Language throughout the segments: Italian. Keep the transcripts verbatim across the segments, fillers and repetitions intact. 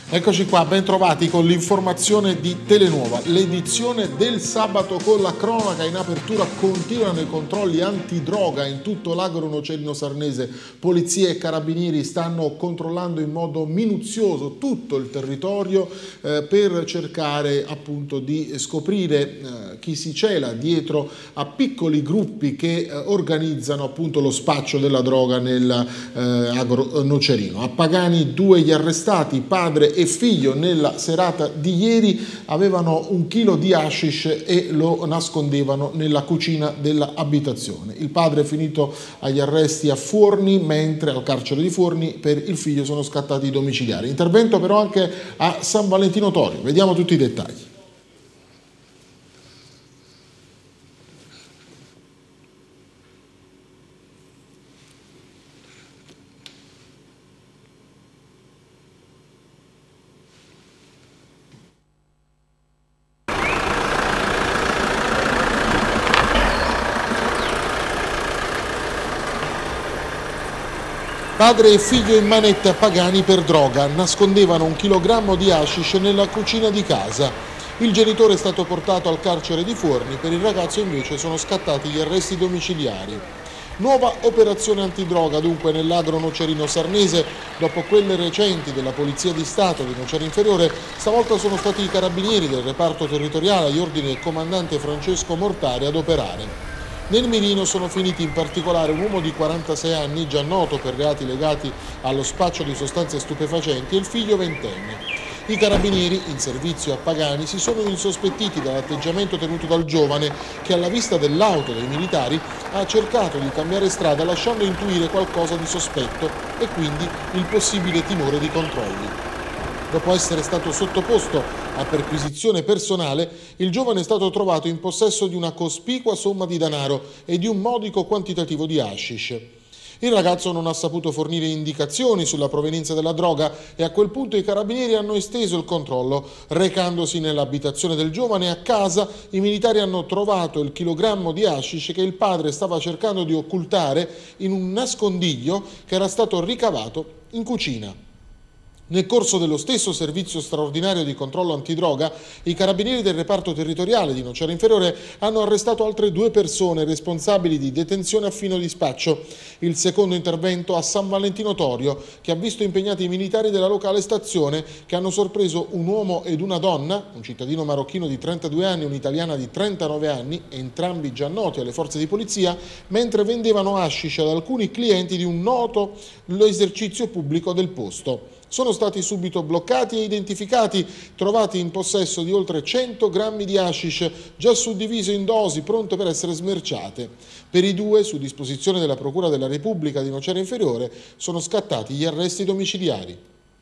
Eccoci qua, ben trovati con l'informazione di Telenuova. L'edizione del sabato con la cronaca. In apertura continuano i controlli antidroga in tutto l'agro nocerino sarnese. Polizia e carabinieri stanno controllando in modo minuzioso tutto il territorio eh, per cercare appunto di scoprire eh, chi si cela dietro a piccoli gruppi che eh, organizzano appunto lo spaccio della droga nell'agro eh, nocerino. A Pagani due gli arrestati, padre e figlio, nella serata di ieri avevano un chilo di hashish e lo nascondevano nella cucina dell'abitazione. Il padre è finito agli arresti a Fuorni, mentre al carcere di Fuorni per il figlio sono scattati i domiciliari. Intervento però anche a San Valentino Torio. Vediamo tutti i dettagli. Padre e figlio in manette a Pagani per droga, nascondevano un chilogrammo di hashish nella cucina di casa. Il genitore è stato portato al carcere di Fuorni, per il ragazzo invece sono scattati gli arresti domiciliari. Nuova operazione antidroga dunque nell'agro nocerino sarnese. Dopo quelle recenti della Polizia di Stato di Nocera Inferiore, stavolta sono stati i carabinieri del reparto territoriale agli ordini del comandante Francesco Mortari ad operare. Nel mirino sono finiti in particolare un uomo di quarantasei anni, già noto per reati legati allo spaccio di sostanze stupefacenti, e il figlio ventenne. I carabinieri, in servizio a Pagani, si sono insospettiti dall'atteggiamento tenuto dal giovane che, alla vista dell'auto dei militari, ha cercato di cambiare strada lasciando intuire qualcosa di sospetto e quindi il possibile timore di controlli. Dopo essere stato sottoposto a perquisizione personale, il giovane è stato trovato in possesso di una cospicua somma di denaro e di un modico quantitativo di hashish. Il ragazzo non ha saputo fornire indicazioni sulla provenienza della droga e a quel punto i carabinieri hanno esteso il controllo. Recandosi nell'abitazione del giovane, a casa, i militari hanno trovato il chilogrammo di hashish che il padre stava cercando di occultare in un nascondiglio che era stato ricavato in cucina. Nel corso dello stesso servizio straordinario di controllo antidroga, i carabinieri del reparto territoriale di Nocera Inferiore hanno arrestato altre due persone responsabili di detenzione a fino di spaccio. Il secondo intervento a San Valentino Torio, che ha visto impegnati i militari della locale stazione, che hanno sorpreso un uomo ed una donna, un cittadino marocchino di trentadue anni e un'italiana di trentanove anni, entrambi già noti alle forze di polizia, mentre vendevano hashish ad alcuni clienti di un noto esercizio pubblico del posto. Sono stati subito bloccati e identificati, trovati in possesso di oltre cento grammi di hashish già suddivise in dosi pronte per essere smerciate. Per i due, su disposizione della Procura della Repubblica di Nocera Inferiore, sono scattati gli arresti domiciliari.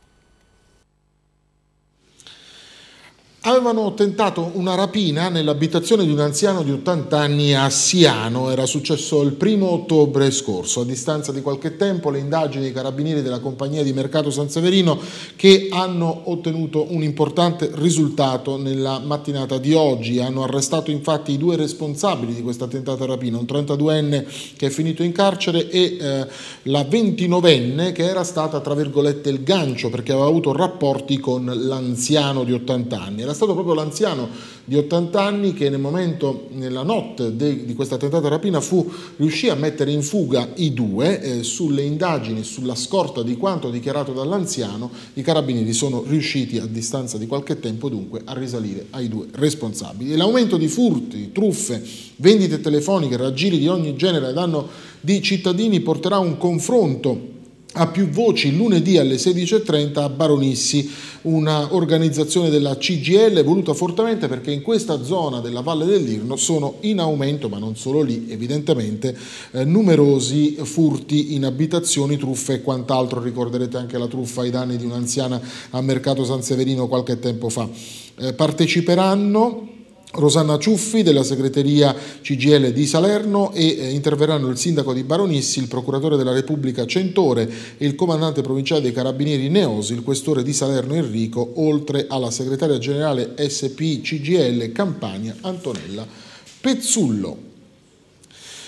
Avevano tentato una rapina nell'abitazione di un anziano di ottanta anni a Siano. Era successo il primo ottobre scorso. A distanza di qualche tempo le indagini dei carabinieri della compagnia di Mercato San Severino, che hanno ottenuto un importante risultato nella mattinata di oggi. Hanno arrestato infatti i due responsabili di questa tentata rapina, un trentaduenne che è finito in carcere e eh, la ventinovenne che era stata, tra virgolette, il gancio perché aveva avuto rapporti con l'anziano di ottanta anni. Era stato proprio l'anziano di ottanta anni che nel momento, nella notte de, di questa tentata rapina, fu, riuscì a mettere in fuga i due. Eh, sulle indagini, sulla scorta di quanto dichiarato dall'anziano, i carabinieri sono riusciti a distanza di qualche tempo dunque a risalire ai due responsabili. E l'aumento di furti, truffe, vendite telefoniche, raggiri di ogni genere a danno di cittadini porterà a un confronto a più voci lunedì alle sedici e trenta a Baronissi, una organizzazione della C G I L voluta fortemente perché in questa zona della Valle dell'Irno sono in aumento, ma non solo lì evidentemente, eh, numerosi furti in abitazioni, truffe e quant'altro. Ricorderete anche la truffa ai danni di un'anziana a Mercato San Severino qualche tempo fa. Eh, parteciperanno Rosanna Ciuffi della segreteria C G I L di Salerno e eh, interverranno il sindaco di Baronissi, il procuratore della Repubblica Centore e il comandante provinciale dei Carabinieri Neosi, il questore di Salerno Enrico, oltre alla segretaria generale S P C G I L Campania Antonella Pezzullo.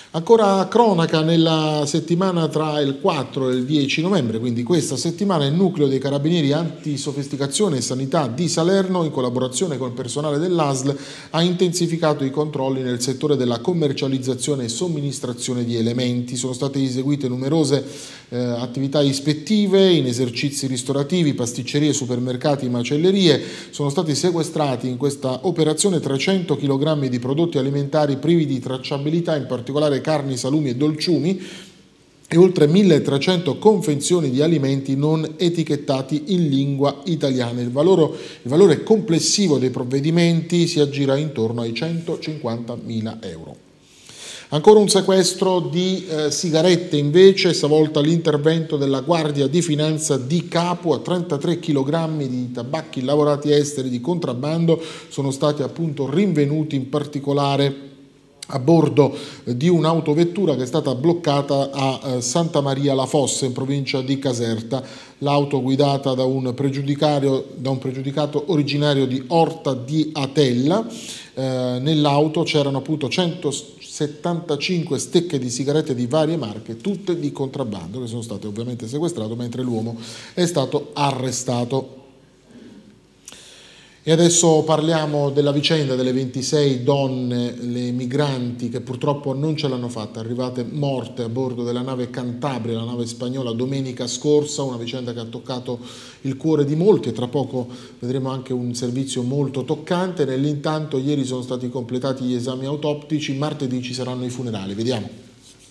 Ancora cronaca nella settimana tra il quattro e il dieci novembre, quindi questa settimana, il nucleo dei carabinieri antisofisticazione e sanità di Salerno, in collaborazione con il personale dell'A S L, ha intensificato i controlli nel settore della commercializzazione e somministrazione di elementi. Sono state eseguite numerose eh, attività ispettive in esercizi ristorativi, pasticcerie, supermercati, macellerie. Sono stati sequestrati in questa operazione trecento chilogrammi di prodotti alimentari privi di tracciabilità, in particolare carni, salumi e dolciumi, e oltre milletrecento confezioni di alimenti non etichettati in lingua italiana. Il valore, il valore complessivo dei provvedimenti si aggira intorno ai centocinquantamila euro. Ancora un sequestro di eh, sigarette invece, stavolta l'intervento della Guardia di Finanza di Capua. Trentatré chilogrammi di tabacchi lavorati esteri di contrabbando sono stati appunto rinvenuti, in particolare a bordo di un'autovettura che è stata bloccata a Santa Maria la Fossa, in provincia di Caserta. L'auto, guidata da un pregiudicato, da un pregiudicato originario di Orta di Atella. Eh, nell'auto c'erano appunto centosettantacinque stecche di sigarette di varie marche, tutte di contrabbando, che sono state ovviamente sequestrate, mentre l'uomo è stato arrestato. E adesso parliamo della vicenda delle ventisei donne, le migranti che purtroppo non ce l'hanno fatta, arrivate morte a bordo della nave Cantabria, la nave spagnola, domenica scorsa, una vicenda che ha toccato il cuore di molti, e tra poco vedremo anche un servizio molto toccante. Nell'intanto ieri sono stati completati gli esami autoptici, martedì ci saranno i funerali, vediamo.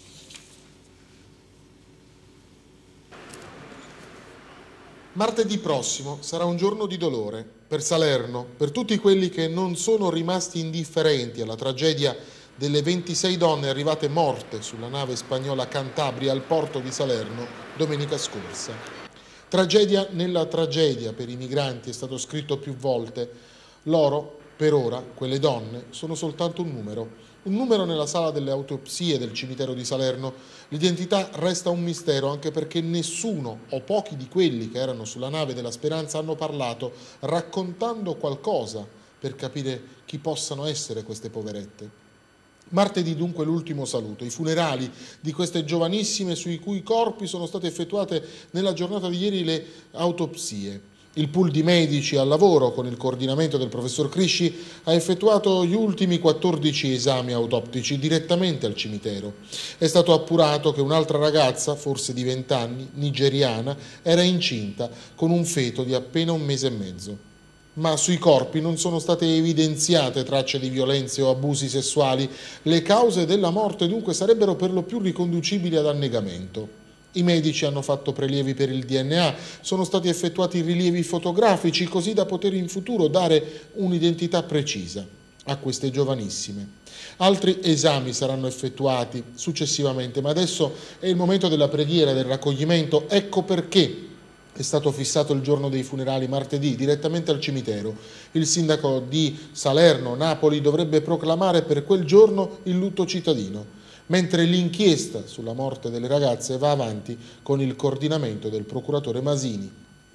Martedì prossimo sarà un giorno di dolore per Salerno, per tutti quelli che non sono rimasti indifferenti alla tragedia delle ventisei donne arrivate morte sulla nave spagnola Cantabria al porto di Salerno domenica scorsa. Tragedia nella tragedia per i migranti, è stato scritto più volte. Loro, per ora, quelle donne, sono soltanto un numero. Un numero nella sala delle autopsie del cimitero di Salerno. L'identità resta un mistero, anche perché nessuno o pochi di quelli che erano sulla nave della Speranza hanno parlato, raccontando qualcosa per capire chi possano essere queste poverette. Martedì dunque l'ultimo saluto, i funerali di queste giovanissime sui cui corpi sono state effettuate nella giornata di ieri le autopsie. Il pool di medici al lavoro, con il coordinamento del professor Crisci, ha effettuato gli ultimi quattordici esami autoptici direttamente al cimitero. È stato appurato che un'altra ragazza, forse di venti anni, nigeriana, era incinta con un feto di appena un mese e mezzo. Ma sui corpi non sono state evidenziate tracce di violenze o abusi sessuali. Le cause della morte dunque sarebbero per lo più riconducibili ad annegamento. I medici hanno fatto prelievi per il D N A, sono stati effettuati rilievi fotografici così da poter in futuro dare un'identità precisa a queste giovanissime. Altri esami saranno effettuati successivamente, ma adesso è il momento della preghiera, del raccoglimento. Ecco perché è stato fissato il giorno dei funerali martedì direttamente al cimitero. Il sindaco di Salerno, Napoli, dovrebbe proclamare per quel giorno il lutto cittadino, mentre l'inchiesta sulla morte delle ragazze va avanti con il coordinamento del procuratore Masini.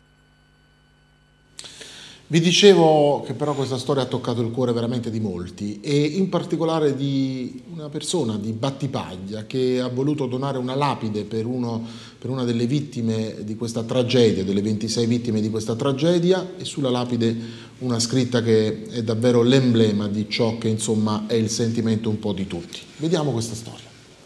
Vi dicevo che però questa storia ha toccato il cuore veramente di molti, e in particolare di una persona di Battipaglia che ha voluto donare una lapide per, uno, per una delle vittime di questa tragedia, delle ventisei vittime di questa tragedia, e sulla lapide una scritta che è davvero l'emblema di ciò che insomma è il sentimento un po' di tutti. Vediamo questa storia.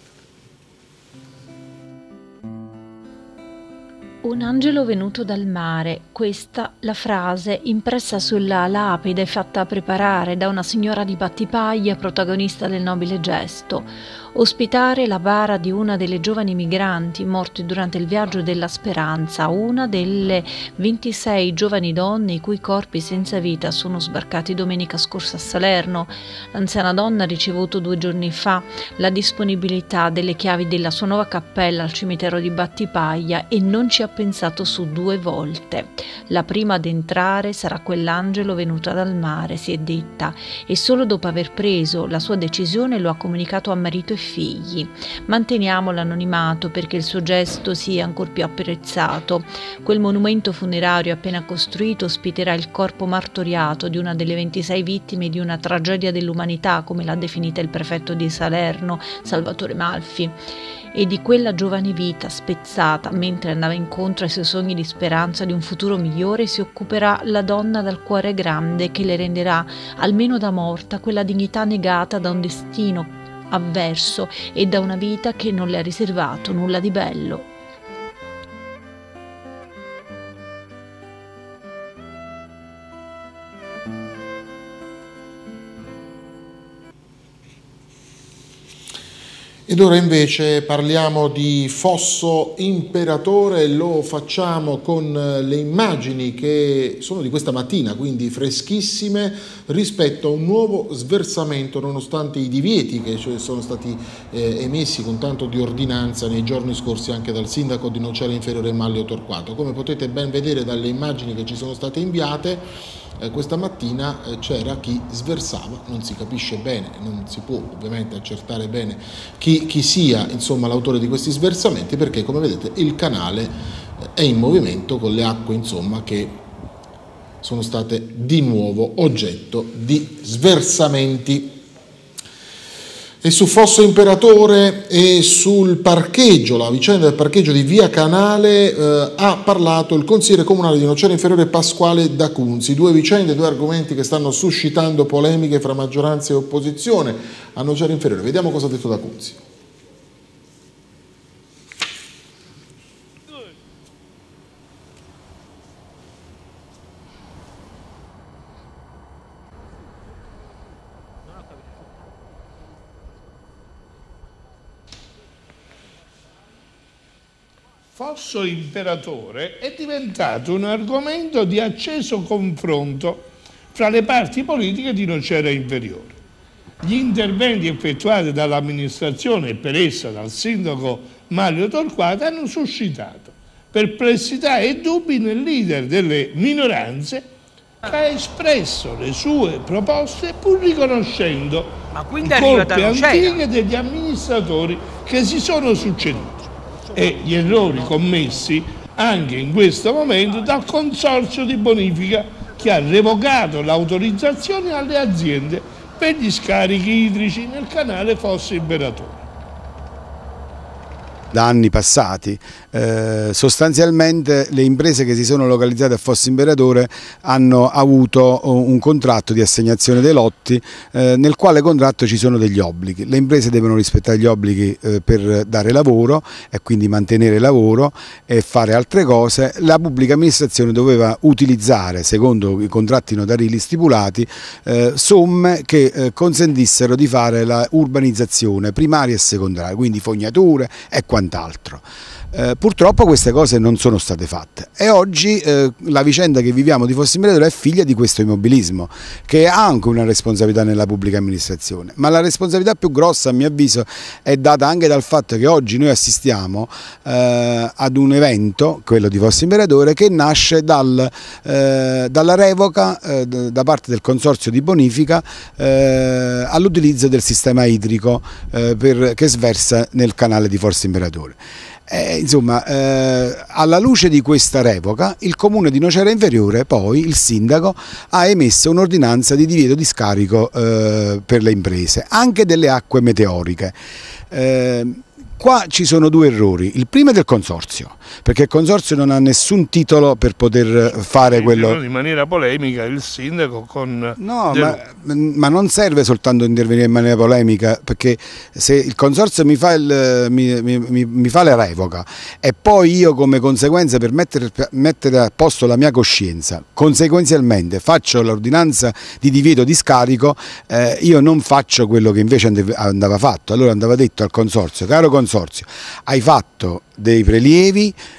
Un angelo venuto dal mare, questa la frase impressa sulla lapide fatta preparare da una signora di Battipaglia, protagonista del nobile gesto. Ospitare la bara di una delle giovani migranti morte durante il viaggio della Speranza, una delle ventisei giovani donne i cui corpi senza vita sono sbarcati domenica scorsa a Salerno. L'anziana donna ha ricevuto due giorni fa la disponibilità delle chiavi della sua nuova cappella al cimitero di Battipaglia e non ci ha pensato su due volte. La prima ad entrare sarà quell'angelo venuta dal mare, si è detta, e solo dopo aver preso la sua decisione lo ha comunicato a marito e figli. Manteniamo l'anonimato perché il suo gesto sia ancor più apprezzato. Quel monumento funerario appena costruito ospiterà il corpo martoriato di una delle ventisei vittime di una tragedia dell'umanità, come l'ha definita il prefetto di Salerno, Salvatore Malfi, e di quella giovane vita spezzata mentre andava incontro ai suoi sogni di speranza di un futuro migliore si occuperà la donna dal cuore grande che le renderà, almeno da morta, quella dignità negata da un destino avverso e da una vita che non le ha riservato nulla di bello. Ed ora invece parliamo di Fosso Imperatore, lo facciamo con le immagini che sono di questa mattina, quindi freschissime, rispetto a un nuovo sversamento nonostante i divieti che sono stati eh, emessi con tanto di ordinanza nei giorni scorsi anche dal sindaco di Nocera Inferiore Manlio Torquato. Come potete ben vedere dalle immagini che ci sono state inviate, Eh, questa mattina eh, c'era chi sversava, non si capisce bene, non si può ovviamente accertare bene chi, chi sia insomma l'autore di questi sversamenti, perché come vedete il canale eh, è in movimento con le acque insomma che sono state di nuovo oggetto di sversamenti. E su Fosso Imperatore e sul parcheggio, la vicenda del parcheggio di Via Canale, eh, ha parlato il consigliere comunale di Nocera Inferiore Pasquale D'Acunzi. Due vicende, due argomenti che stanno suscitando polemiche fra maggioranza e opposizione a Nocera Inferiore. Vediamo cosa ha detto D'Acunzi. Fosso Imperatore è diventato un argomento di acceso confronto fra le parti politiche di Nocera Inferiore. Gli interventi effettuati dall'amministrazione e per essa dal sindaco Manlio Torquato hanno suscitato perplessità e dubbi nel leader delle minoranze che ha espresso le sue proposte pur riconoscendo le colpe antiche degli amministratori che si sono succeduti e gli errori commessi anche in questo momento dal consorzio di bonifica che ha revocato l'autorizzazione alle aziende per gli scarichi idrici nel canale Fosso Imperatore. Da anni passati eh, sostanzialmente le imprese che si sono localizzate a Fosso Imperatore hanno avuto un contratto di assegnazione dei lotti eh, nel quale contratto ci sono degli obblighi. Le imprese devono rispettare gli obblighi eh, per dare lavoro e quindi mantenere lavoro e fare altre cose. La pubblica amministrazione doveva utilizzare, secondo i contratti notarili stipulati, eh, somme che eh, consentissero di fare la urbanizzazione primaria e secondaria, quindi fognature e quant'altro. Altro. Eh, purtroppo queste cose non sono state fatte e oggi eh, la vicenda che viviamo di Fosso Imperatore è figlia di questo immobilismo che ha anche una responsabilità nella pubblica amministrazione, ma la responsabilità più grossa a mio avviso è data anche dal fatto che oggi noi assistiamo eh, ad un evento, quello di Fosso Imperatore, che nasce dal, eh, dalla revoca eh, da parte del consorzio di bonifica eh, all'utilizzo del sistema idrico eh, per, che sversa nel canale di Fosso Imperatore. Eh, insomma, eh, alla luce di questa revoca il comune di Nocera Inferiore, poi il sindaco, ha emesso un'ordinanza di divieto di scarico eh, per le imprese, anche delle acque meteoriche. Eh, Qua ci sono due errori, il primo è del consorzio, perché il consorzio non ha nessun titolo per poter fare quello... In maniera polemica il sindaco con... No, ma, ma non serve soltanto intervenire in maniera polemica, perché se il consorzio mi fa, il, mi, mi, mi fa la revoca e poi io come conseguenza per mettere, mettere a posto la mia coscienza, conseguenzialmente faccio l'ordinanza di divieto di scarico, eh, io non faccio quello che invece andava fatto. Allora andava detto al consorzio: caro consorzio, hai fatto dei prelievi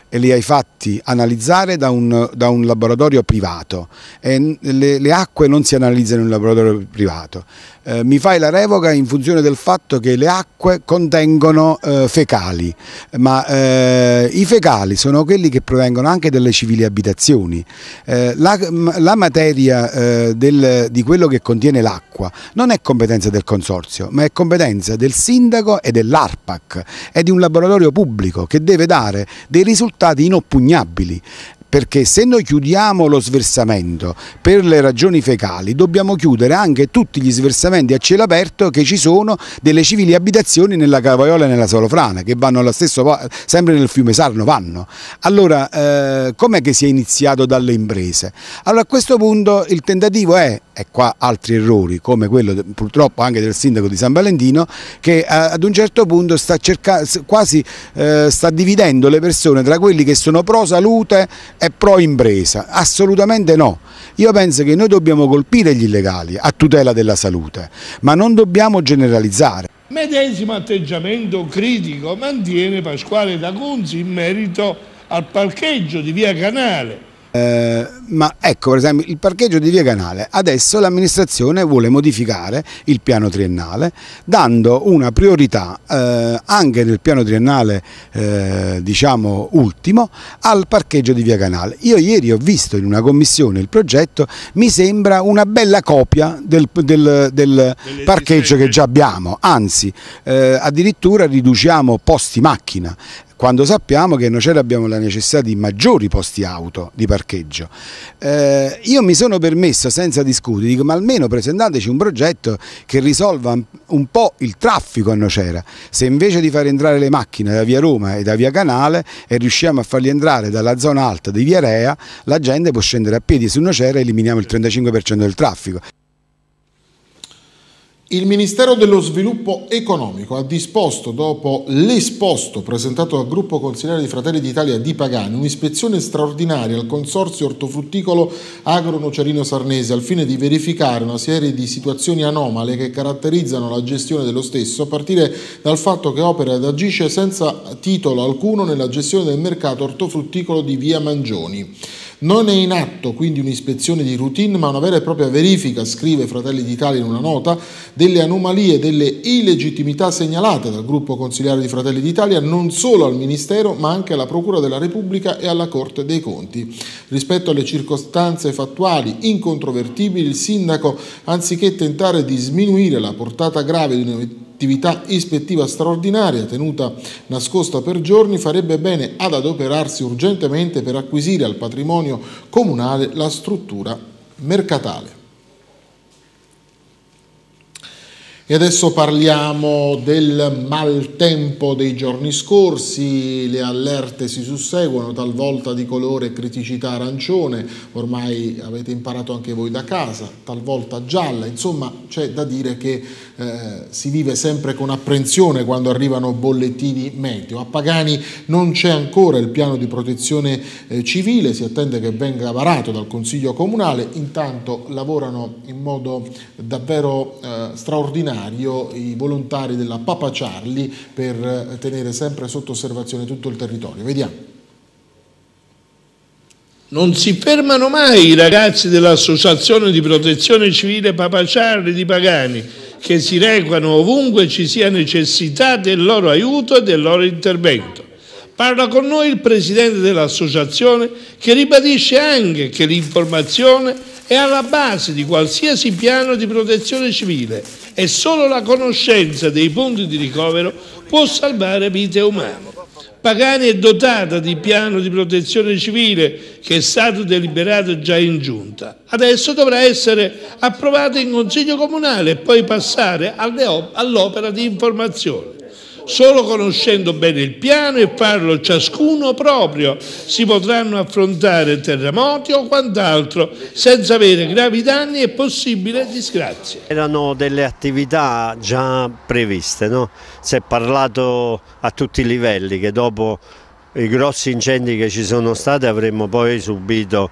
e li hai fatti analizzare da un, da un laboratorio privato e le, le acque non si analizzano in un laboratorio privato. Eh, mi fai la revoca in funzione del fatto che le acque contengono eh, fecali, ma eh, i fecali sono quelli che provengono anche dalle civili abitazioni. Eh, la, la materia eh, del, di quello che contiene l'acqua non è competenza del consorzio, ma è competenza del sindaco e dell'ARPAC, è di un laboratorio pubblico che deve dare dei risultati inoppugnabili. Perché se noi chiudiamo lo sversamento per le ragioni fecali, dobbiamo chiudere anche tutti gli sversamenti a cielo aperto che ci sono delle civili abitazioni nella Cavaiola e nella Solofrana, che vanno allo stesso, sempre nel fiume Sarno vanno. Allora, eh, com'è che si è iniziato dalle imprese? Allora, a questo punto il tentativo è, e qua altri errori, come quello purtroppo anche del sindaco di San Valentino, che ad un certo punto sta cercando, quasi eh, sta dividendo le persone tra quelli che sono pro salute e pro impresa. Assolutamente no. Io penso che noi dobbiamo colpire gli illegali a tutela della salute, ma non dobbiamo generalizzare. Medesimo atteggiamento critico mantiene Pasquale D'Acunzi in merito al parcheggio di Via Canale. Eh, ma ecco, per esempio, il parcheggio di Via Canale, adesso l'amministrazione vuole modificare il piano triennale dando una priorità eh, anche nel piano triennale eh, diciamo ultimo al parcheggio di Via Canale. Io ieri ho visto in una commissione il progetto, mi sembra una bella copia del, del, del parcheggio che già abbiamo, anzi eh, addirittura riduciamo posti macchina, quando sappiamo che in Nocera abbiamo la necessità di maggiori posti auto di parcheggio. Eh, io mi sono permesso, senza discutere, dico, ma almeno presentateci un progetto che risolva un po' il traffico a Nocera. Se invece di far entrare le macchine da Via Roma e da Via Canale e riusciamo a farli entrare dalla zona alta di Via Rea, la gente può scendere a piedi su Nocera e eliminiamo il trentacinque per cento del traffico. Il Ministero dello Sviluppo Economico ha disposto, dopo l'esposto presentato dal gruppo consigliare di Fratelli d'Italia di Pagani, un'ispezione straordinaria al Consorzio Ortofrutticolo Agro-Nocerino Sarnese al fine di verificare una serie di situazioni anomale che caratterizzano la gestione dello stesso, a partire dal fatto che opera ed agisce senza titolo alcuno nella gestione del mercato ortofrutticolo di Via Mangioni. Non è in atto quindi un'ispezione di routine, ma una vera e propria verifica, scrive Fratelli d'Italia in una nota, delle anomalie e delle illegittimità segnalate dal gruppo consigliare di Fratelli d'Italia non solo al Ministero ma anche alla Procura della Repubblica e alla Corte dei Conti. Rispetto alle circostanze fattuali incontrovertibili, il sindaco, anziché tentare di sminuire la portata grave di un attività ispettiva straordinaria tenuta nascosta per giorni, farebbe bene ad adoperarsi urgentemente per acquisire al patrimonio comunale la struttura mercatale. E adesso parliamo del maltempo dei giorni scorsi, le allerte si susseguono, talvolta di colore criticità arancione, ormai avete imparato anche voi da casa, talvolta gialla, insomma c'è da dire che eh, si vive sempre con apprensione quando arrivano bollettini meteo. A Pagani non c'è ancora il piano di protezione eh, civile, si attende che venga varato dal Consiglio Comunale, intanto lavorano in modo davvero eh, straordinario i volontari della Papa Charlie per tenere sempre sotto osservazione tutto il territorio. Vediamo. Non si fermano mai i ragazzi dell'Associazione di Protezione Civile Papa Charlie di Pagani, che si recano ovunque ci sia necessità del loro aiuto e del loro intervento. Parla con noi il presidente dell'associazione, che ribadisce anche che l'informazione è alla base di qualsiasi piano di protezione civile e solo la conoscenza dei punti di ricovero può salvare vite umane. Pagani è dotata di piano di protezione civile che è stato deliberato già in giunta. Adesso dovrà essere approvato in Consiglio Comunale e poi passare all'opera di informazione. Solo conoscendo bene il piano e farlo ciascuno proprio si potranno affrontare terremoti o quant'altro senza avere gravi danni e possibili disgrazie. Erano delle attività già previste, no? Si è parlato a tutti i livelli che dopo i grossi incendi che ci sono stati avremmo poi subito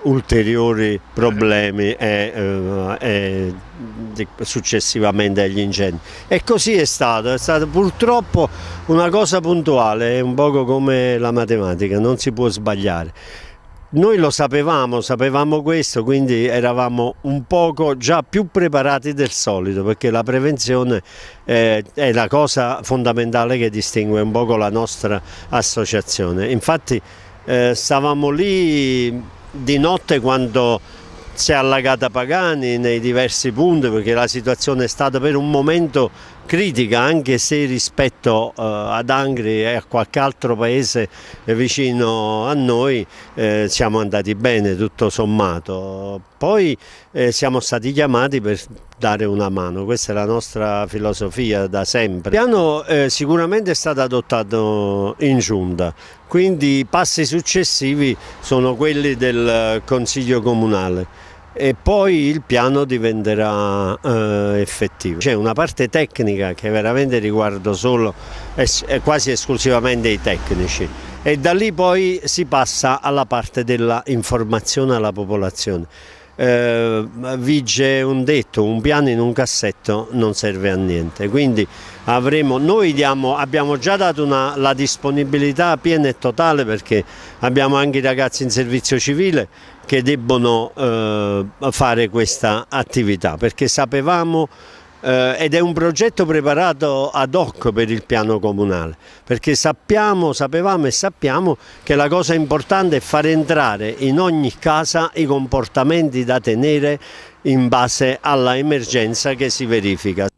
ulteriori problemi e, eh, e successivamente agli incendi. E così è stato, è stato purtroppo una cosa puntuale, è un poco come la matematica, non si può sbagliare. Noi lo sapevamo, sapevamo questo, quindi eravamo un poco già più preparati del solito, perché la prevenzione eh, è la cosa fondamentale che distingue un poco la nostra associazione. Infatti eh, stavamo lì di notte quando si è allagata Pagani nei diversi punti, perché la situazione è stata per un momento critica, anche se rispetto eh, ad Angri e a qualche altro paese vicino a noi eh, siamo andati bene tutto sommato. Poi eh, siamo stati chiamati per dare una mano, questa è la nostra filosofia da sempre. Il piano eh, sicuramente è stato adottato in giunta, quindi i passi successivi sono quelli del Consiglio Comunale. E poi il piano diventerà eh, effettivo. C'è una parte tecnica che veramente riguarda solo, es quasi esclusivamente i tecnici, e da lì poi si passa alla parte della informazione alla popolazione. Eh, vige un detto, un piano in un cassetto non serve a niente, quindi avremo, noi diamo, abbiamo già dato una, la disponibilità piena e totale, perché abbiamo anche i ragazzi in servizio civile che debbono eh, fare questa attività, perché sapevamo eh, ed è un progetto preparato ad hoc per il piano comunale, perché sappiamo, sapevamo e sappiamo che la cosa importante è far entrare in ogni casa i comportamenti da tenere in base alla emergenza che si verifica.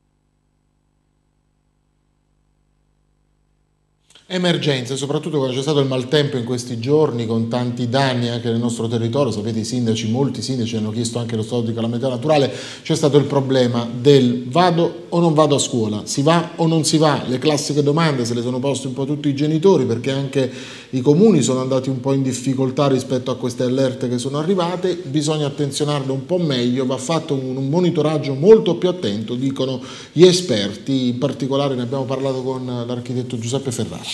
Emergenze, soprattutto quando c'è stato il maltempo in questi giorni, con tanti danni anche nel nostro territorio. Sapete, i sindaci, molti sindaci hanno chiesto anche lo stato di calamità naturale. C'è stato il problema del vado o non vado a scuola, si va o non si va, le classiche domande se le sono poste un po' tutti i genitori, perché anche i comuni sono andati un po' in difficoltà rispetto a queste allerte che sono arrivate. Bisogna attenzionarle un po' meglio, va fatto un, un monitoraggio molto più attento, dicono gli esperti. In particolare ne abbiamo parlato con l'architetto Giuseppe Ferrara.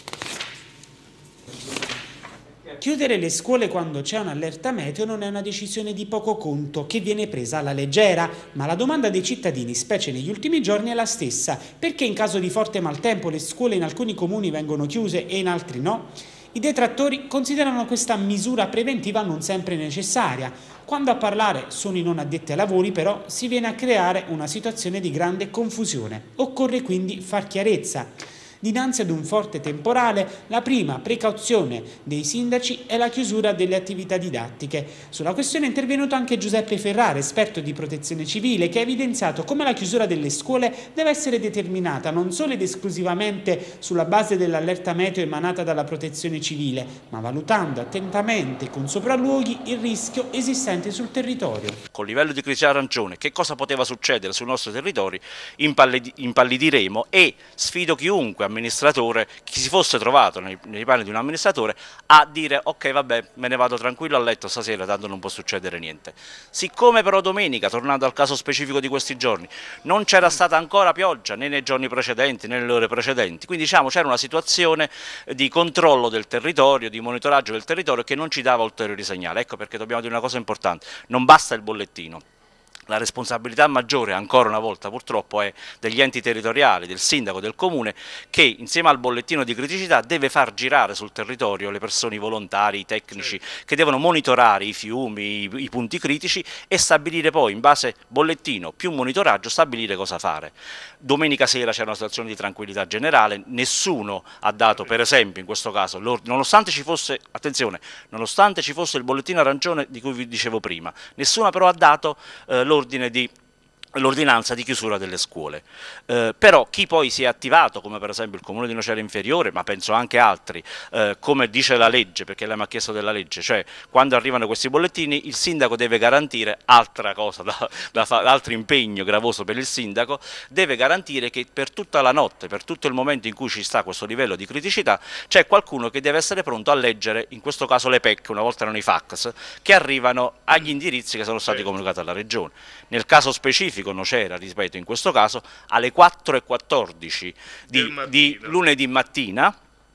Chiudere le scuole quando c'è un'allerta meteo non è una decisione di poco conto che viene presa alla leggera, ma la domanda dei cittadini, specie negli ultimi giorni, è la stessa: perché in caso di forte maltempo le scuole in alcuni comuni vengono chiuse e in altri no? I detrattori considerano questa misura preventiva non sempre necessaria. Quando a parlare sono i non addetti ai lavori, però, si viene a creare una situazione di grande confusione. Occorre quindi far chiarezza. Dinanzi ad un forte temporale, la prima precauzione dei sindaci è la chiusura delle attività didattiche. Sulla questione è intervenuto anche Giuseppe Ferrara, esperto di protezione civile, che ha evidenziato come la chiusura delle scuole deve essere determinata non solo ed esclusivamente sulla base dell'allerta meteo emanata dalla protezione civile, ma valutando attentamente con sopralluoghi il rischio esistente sul territorio. Con livello di criticità arancione, che cosa poteva succedere sul nostro territorio, impallidiremo, e sfido chiunque amministratore, chi si fosse trovato nei, nei panni di un amministratore, a dire ok, vabbè, me ne vado tranquillo a letto stasera, tanto non può succedere niente. Siccome però domenica, tornando al caso specifico di questi giorni, non c'era stata ancora pioggia né nei giorni precedenti né nelle ore precedenti, quindi diciamo c'era una situazione di controllo del territorio, di monitoraggio del territorio, che non ci dava ulteriori segnali. Ecco perché dobbiamo dire una cosa importante: non basta il bollettino. La responsabilità maggiore, ancora una volta purtroppo, è degli enti territoriali, del sindaco, del comune, che insieme al bollettino di criticità deve far girare sul territorio le persone, i volontari, i tecnici, sì, che devono monitorare i fiumi, i, i punti critici, e stabilire poi, in base bollettino più monitoraggio, stabilire cosa fare. Domenica sera c'era una situazione di tranquillità generale, nessuno ha dato, per esempio in questo caso, nonostante ci fosse, attenzione, nonostante ci fosse il bollettino arancione di cui vi dicevo prima, nessuno però ha dato eh, l'ordine di l'ordinanza di chiusura delle scuole. Eh, però chi poi si è attivato, come per esempio il Comune di Nocera Inferiore, ma penso anche altri, eh, come dice la legge, perché lei mi ha chiesto della legge, cioè quando arrivano questi bollettini il sindaco deve garantire, altra cosa, da, da, altro impegno gravoso per il sindaco, deve garantire che per tutta la notte, per tutto il momento in cui ci sta questo livello di criticità, c'è qualcuno che deve essere pronto a leggere, in questo caso le P E C, una volta erano i fax, che arrivano agli indirizzi che sono stati comunicati alla Regione. Nel caso specifico Nocera, ripeto, in questo caso alle quattro e quattordici di, di lunedì mattina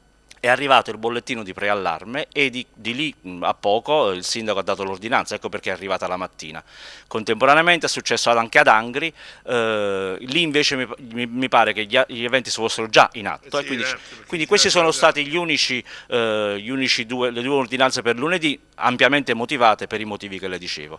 È arrivato il bollettino di preallarme e di, di lì a poco il sindaco ha dato l'ordinanza, ecco perché è arrivata la mattina. Contemporaneamente è successo anche ad Angri, eh, lì invece mi, mi, mi pare che gli, gli eventi fossero già in atto, sì, e quindi, certo, quindi questi sono stati gli unici, eh, gli unici due, le due ordinanze per lunedì, ampiamente motivate per i motivi che le dicevo.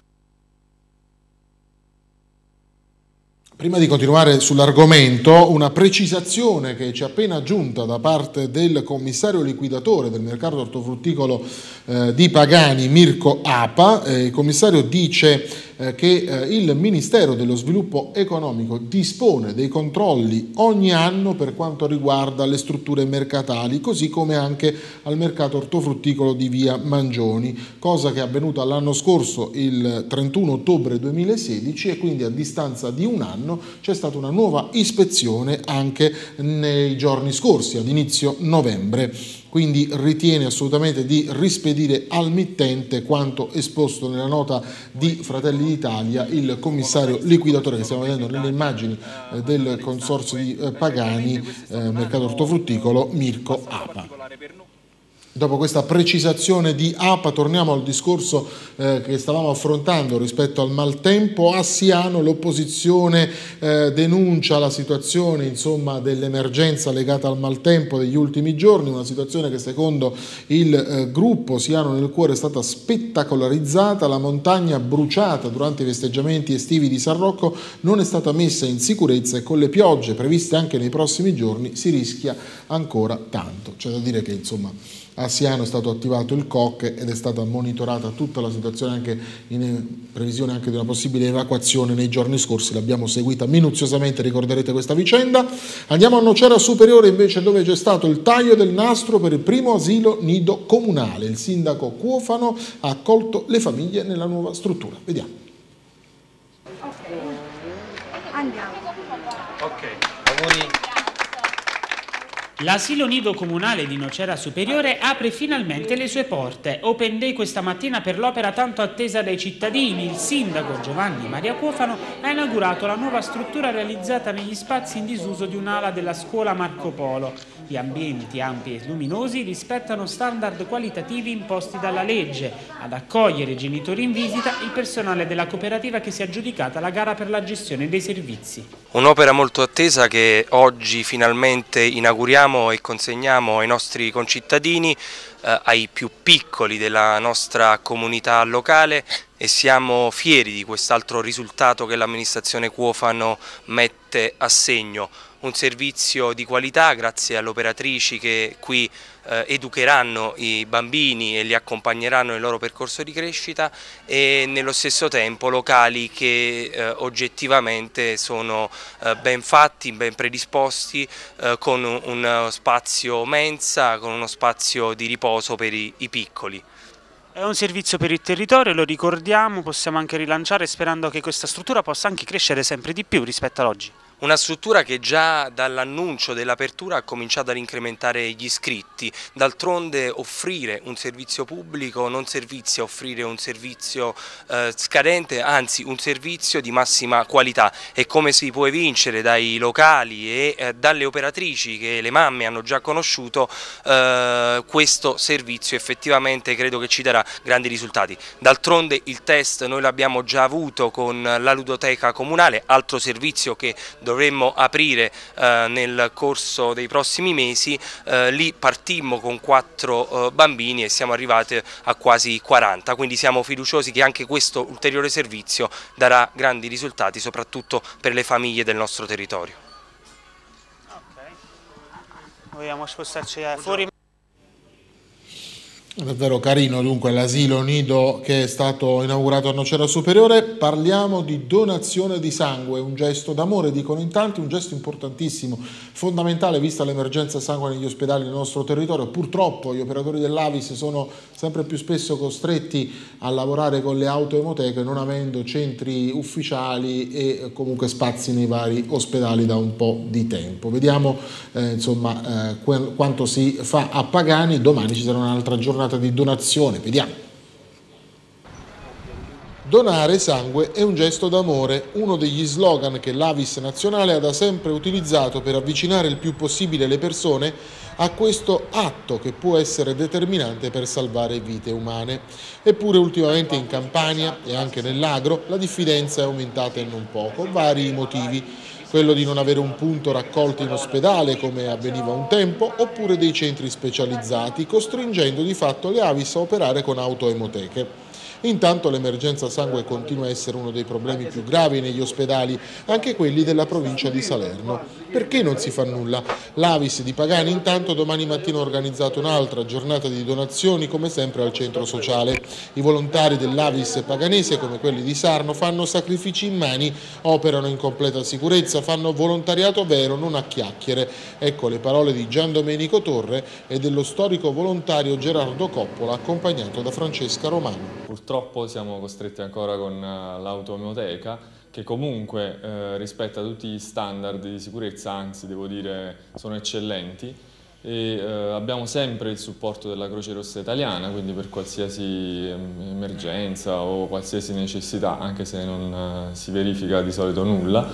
Prima di continuare sull'argomento, una precisazione che ci è appena giunta da parte del commissario liquidatore del mercato ortofrutticolo eh, di Pagani, Mirko Apa. Eh, il commissario dice eh, che eh, il Ministero dello Sviluppo Economico dispone dei controlli ogni anno per quanto riguarda le strutture mercatali, così come anche al mercato ortofrutticolo di via Mangioni, cosa che è avvenuta l'anno scorso il trentuno ottobre duemilasedici, e quindi a distanza di un anno c'è stata una nuova ispezione anche nei giorni scorsi, ad inizio novembre. Quindi ritiene assolutamente di rispedire al mittente quanto esposto nella nota di Fratelli d'Italia il commissario liquidatore che stiamo vedendo nelle immagini del consorzio di Pagani, eh, mercato ortofrutticolo, Mirko Apa. Dopo questa precisazione di Apa torniamo al discorso eh, che stavamo affrontando rispetto al maltempo. A Siano l'opposizione eh, denuncia la situazione, insomma, dell'emergenza legata al maltempo degli ultimi giorni, una situazione che secondo il eh, gruppo Siano nel Cuore è stata spettacolarizzata. La montagna bruciata durante i festeggiamenti estivi di San Rocco non è stata messa in sicurezza e con le piogge previste anche nei prossimi giorni si rischia ancora tanto. C'è da dire che, insomma, a Siano è stato attivato il C O C ed è stata monitorata tutta la situazione anche in previsione anche di una possibile evacuazione nei giorni scorsi. L'abbiamo seguita minuziosamente, ricorderete questa vicenda. Andiamo a Nocera Superiore invece, dove c'è stato il taglio del nastro per il primo asilo nido comunale. Il sindaco Cuofano ha accolto le famiglie nella nuova struttura. Vediamo. Ok, andiamo. Ok, auguri. L'asilo nido comunale di Nocera Superiore apre finalmente le sue porte. Open Day questa mattina per l'opera tanto attesa dai cittadini. Il sindaco Giovanni Maria Cuofano ha inaugurato la nuova struttura realizzata negli spazi in disuso di un'ala della scuola Marco Polo. Gli ambienti ampi e luminosi rispettano standard qualitativi imposti dalla legge. Ad accogliere i genitori in visita il personale della cooperativa che si è aggiudicata la gara per la gestione dei servizi. Un'opera molto attesa che oggi finalmente inauguriamo e consegniamo ai nostri concittadini, eh, ai più piccoli della nostra comunità locale, e siamo fieri di quest'altro risultato che l'amministrazione Cuofano mette a segno. Un servizio di qualità grazie alle operatrici che qui eh, educheranno i bambini e li accompagneranno nel loro percorso di crescita, e nello stesso tempo locali che eh, oggettivamente sono eh, ben fatti, ben predisposti, eh, con un, uno spazio mensa, con uno spazio di riposo per i, i piccoli. È un servizio per il territorio, lo ricordiamo, possiamo anche rilanciare sperando che questa struttura possa anche crescere sempre di più rispetto ad oggi. Una struttura che già dall'annuncio dell'apertura ha cominciato ad incrementare gli iscritti. D'altronde offrire un servizio pubblico non servizia a offrire un servizio eh, scadente, anzi un servizio di massima qualità, e come si può evincere dai locali e eh, dalle operatrici che le mamme hanno già conosciuto, eh, questo servizio effettivamente credo che ci darà grandi risultati. D'altronde il test noi l'abbiamo già avuto con la ludoteca comunale, altro servizio che dovremmo aprire eh, nel corso dei prossimi mesi. Eh, lì partimmo con quattro eh, bambini e siamo arrivati a quasi quaranta, quindi siamo fiduciosi che anche questo ulteriore servizio darà grandi risultati soprattutto per le famiglie del nostro territorio. Ok, vogliamo spostarci fuori. È davvero carino dunque l'asilo nido che è stato inaugurato a Nocera Superiore. Parliamo di donazione di sangue, un gesto d'amore, dicono in tanti, un gesto importantissimo, fondamentale vista l'emergenza sangue negli ospedali del nostro territorio. Purtroppo gli operatori dell'A V I S sono sempre più spesso costretti a lavorare con le autoemoteche, non avendo centri ufficiali e comunque spazi nei vari ospedali da un po' di tempo. Vediamo eh, insomma eh, quanto si fa a Pagani. Domani ci sarà un'altra giornata di donazione, vediamo. Donare sangue è un gesto d'amore, uno degli slogan che l'Avis nazionale ha da sempre utilizzato per avvicinare il più possibile le persone a questo atto che può essere determinante per salvare vite umane. Eppure ultimamente in Campania e anche nell'agro la diffidenza è aumentata e non poco, vari i motivi. Quello di non avere un punto raccolto in ospedale come avveniva un tempo, oppure dei centri specializzati, costringendo di fatto le Avis a operare con autoemoteche. Intanto l'emergenza sangue continua a essere uno dei problemi più gravi negli ospedali, anche quelli della provincia di Salerno. Perché non si fa nulla? L'Avis di Pagani intanto domani mattina ha organizzato un'altra giornata di donazioni, come sempre al centro sociale. I volontari dell'Avis paganese, come quelli di Sarno, fanno sacrifici immani, operano in completa sicurezza, fanno volontariato vero, non a chiacchiere. Ecco le parole di Gian Domenico Torre e dello storico volontario Gerardo Coppola, accompagnato da Francesca Romano. Purtroppo siamo costretti ancora con l'autoemoteca, che comunque eh, rispetta tutti gli standard di sicurezza, anzi devo dire sono eccellenti, e eh, abbiamo sempre il supporto della Croce Rossa Italiana, quindi per qualsiasi emergenza o qualsiasi necessità, anche se non eh, si verifica di solito nulla,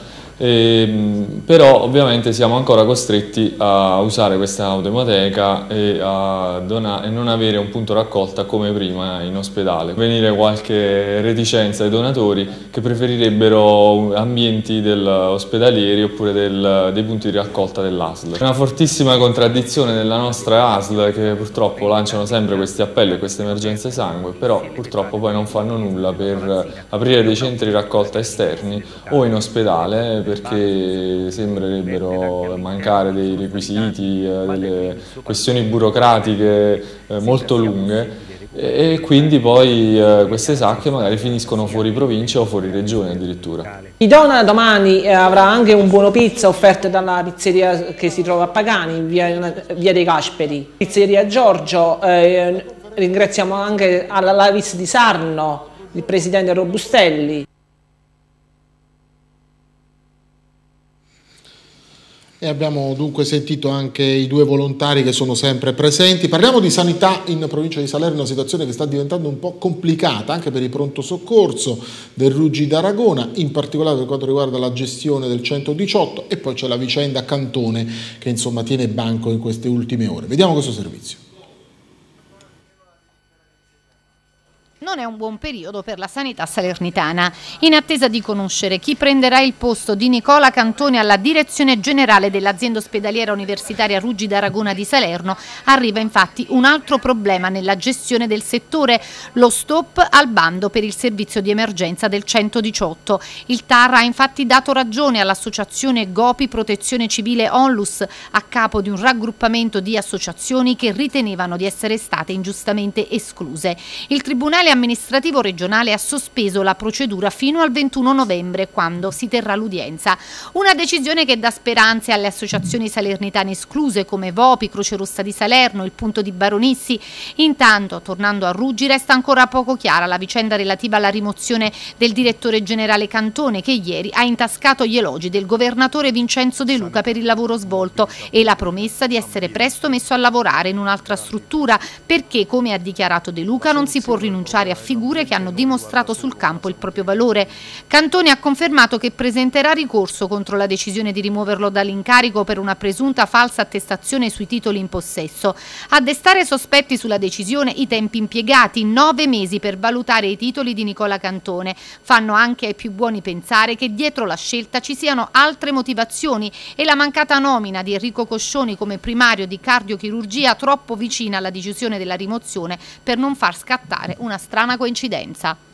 e, però ovviamente siamo ancora costretti a usare questa autoemoteca e a dona- e non avere un punto raccolta come prima in ospedale. Venire qualche reticenza ai donatori che preferirebbero ambienti del ospedalieri oppure del, dei punti di raccolta dell'A S L. Una fortissima contraddizione della nostra A S L, che purtroppo lanciano sempre questi appelli e queste emergenze sangue, però purtroppo poi non fanno nulla per aprire dei centri di raccolta esterni o in ospedale, perché sembrerebbero mancare dei requisiti, delle questioni burocratiche molto lunghe, e quindi poi eh, queste sacche magari finiscono fuori provincia o fuori regione addirittura. Idona domani eh, avrà anche un buono pizza offerto dalla pizzeria che si trova a Pagani, via, via dei Casperi. Pizzeria Giorgio, eh, ringraziamo anche all'Avis di Sarno, il presidente Robustelli. E abbiamo dunque sentito anche i due volontari che sono sempre presenti. Parliamo di sanità in provincia di Salerno, una situazione che sta diventando un po' complicata anche per il pronto soccorso del Ruggi d'Aragona, in particolare per quanto riguarda la gestione del centodiciotto, e poi c'è la vicenda Cantone che insomma tiene banco in queste ultime ore. Vediamo questo servizio. Non è un buon periodo per la sanità salernitana. In attesa di conoscere chi prenderà il posto di Nicola Cantone alla direzione generale dell'azienda ospedaliera universitaria Ruggi d'Aragona di Salerno, arriva infatti un altro problema nella gestione del settore, lo stop al bando per il servizio di emergenza del centodiciotto. Il T A R ha infatti dato ragione all'associazione Gopi Protezione Civile Onlus, a capo di un raggruppamento di associazioni che ritenevano di essere state ingiustamente escluse. Il Tribunale amministrativo regionale ha sospeso la procedura fino al ventuno novembre, quando si terrà l'udienza. Una decisione che dà speranze alle associazioni salernitane escluse come Vopi, Croce Rossa di Salerno, il Punto di Baronissi. Intanto, tornando a Ruggi, resta ancora poco chiara la vicenda relativa alla rimozione del direttore generale Cantone, che ieri ha intascato gli elogi del governatore Vincenzo De Luca per il lavoro svolto e la promessa di essere presto messo a lavorare in un'altra struttura, perché, come ha dichiarato De Luca, non si può rinunciare a figure che hanno dimostrato sul campo il proprio valore. Cantone ha confermato che presenterà ricorso contro la decisione di rimuoverlo dall'incarico per una presunta falsa attestazione sui titoli in possesso. A destare sospetti sulla decisione i tempi impiegati, nove mesi per valutare i titoli di Nicola Cantone, fanno anche ai più buoni pensare che dietro la scelta ci siano altre motivazioni e la mancata nomina di Enrico Coscioni come primario di cardiochirurgia troppo vicina alla decisione della rimozione per non far scattare una strana coincidenza.